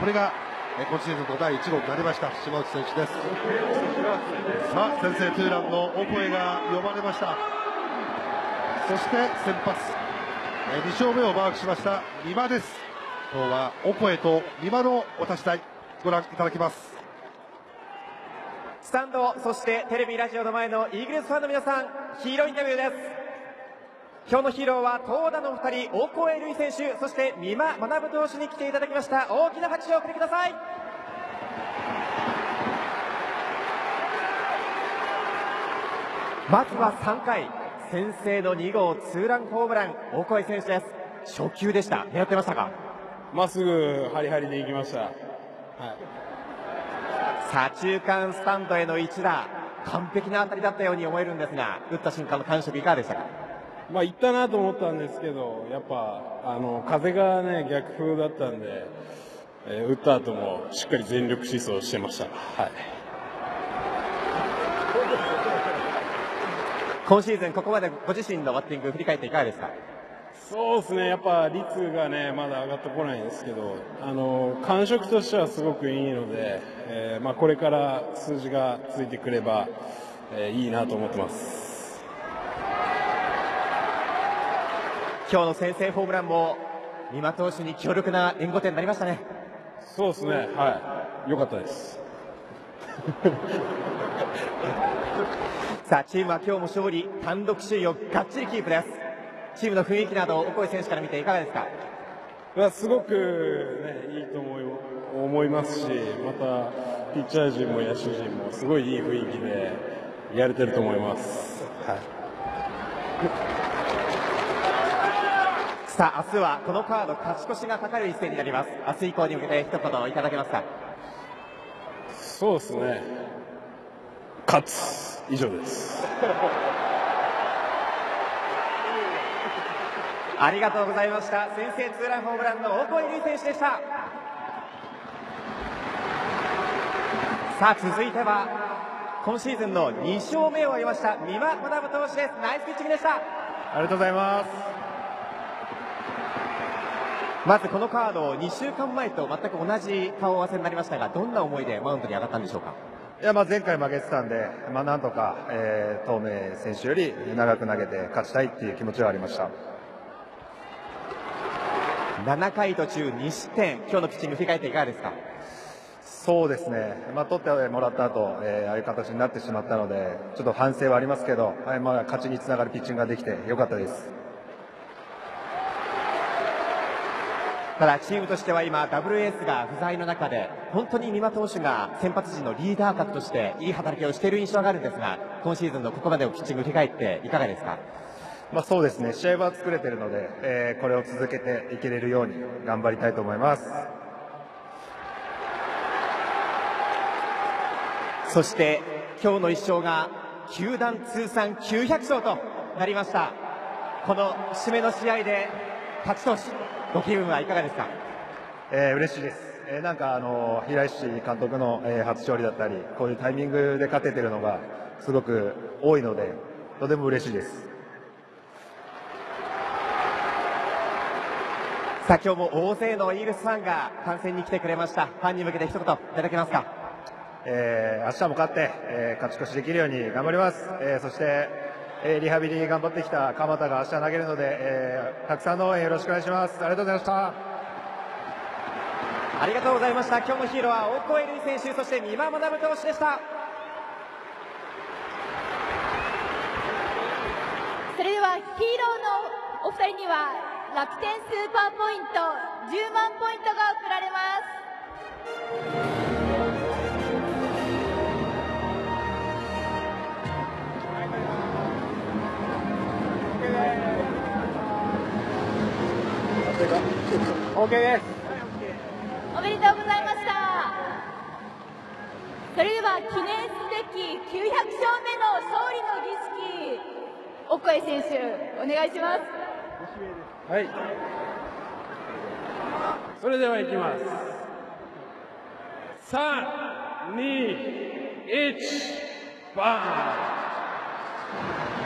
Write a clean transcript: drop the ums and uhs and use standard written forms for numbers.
これが今シーズンの第1号になりました島内選手です。さあ先制ツーランのオコエが呼ばれました。そして先発2勝目をマークしました三馬です。今日はオコエと三馬のお立ち台ご覧いただきます。 スタンド、そしてテレビラジオの前のイーグルスファンの皆さん、ヒーローインタビューです。今日のヒーローは投打のお二人、オコエ瑠偉選手、そして三馬学投手に来ていただきました。大きな拍手をお送りください。まずは3回、先制の2号ツーランホームラン、オコエ選手です。初球でした。狙ってましたか？ まっすぐハリハリでいきました。はい、 左中間スタンドへの一打、完璧な当たりだったように思えるんですが、打った瞬間の感触いかがでしたか？ 行ったなと思ったんですけど、やっぱ風がね逆風だったんで、打った後もしっかり全力疾走してました。はい、 今シーズンここまでご自身のバッティング振り返っていかがですか？ そうですね、やっぱ率がねまだ上がってこないんですけど、感触としてはすごくいいので、これから数字がついてくれば、いいなと思ってます。 今日の先制ホームランも三馬投手に強力な援護点になりましたね。 そうですね、はい、良かったです。 さあチームは今日も勝利、単独首位をがっちりキープです。チームの雰囲気などオコエ選手から見ていかがですか？ すごく、ね、いいと思いますし、またピッチャー陣も野手陣もすごいいい雰囲気でやれてると思います。はい、 さあ明日はこのカード勝ち越しがかかる一戦になります。明日以降に向けて一言いただけますか？ そうですね、勝つ以上です。 ありがとうございました。先制ツーランホームランのオコエ瑠偉選手でした。さあ続いては今シーズンの2勝目を挙げました三馬学投手です。ナイスピッチングでした。 ありがとうございます。 まずこのカード2週間前と全く同じ顔合わせになりましたが、どんな思いでマウンドに上がったんでしょうか？ 前回負けてたんで、なんとか、東明選手より長く投げて勝ちたいっていう気持ちはありました。 7回途中2失点、今日のピッチング振り返っていかがですか？ そうですね、取ってもらった後、ああいう形になってしまったのでちょっと反省はありますけど、勝ちにつながるピッチングができてよかったです。 ただチームとしては今ダブルエースが不在の中で、本当に三馬投手が先発陣のリーダー格としていい働きをしている印象があるんですが、今シーズンのここまでのピッチング振り返っていかがですか？ そうですね、試合は作れているので、これを続けていけれるように頑張りたいと思います。 そして今日の1勝が球団通算900勝となりました。この節目の試合で勝ち投手、ご気分はいかがですか？ 嬉しいです。平石監督の、初勝利だったり、こういうタイミングで勝てているのがすごく多いので、とても嬉しいです。 さあ今日も大勢のイーグルスファンが観戦に来てくれました。ファンに向けて一言いただけますか？ 明日も勝って、勝ち越しできるように頑張ります。そしてリハビリ頑張ってきた鎌田が明日投げるので、たくさんの応援よろしくお願いします。ありがとうございました。 ありがとうございました。今日のヒーローはオコエ瑠偉選手、そして三馬学投手でした。 それではヒーローのお二人には楽天スーパーポイント10万ポイントが贈られます。 OK です。 おめでとうございました。それでは記念すべき900勝目の勝利の儀式、オコエ選手お願いします。 はい、それではいきます。3、2、1、バーン。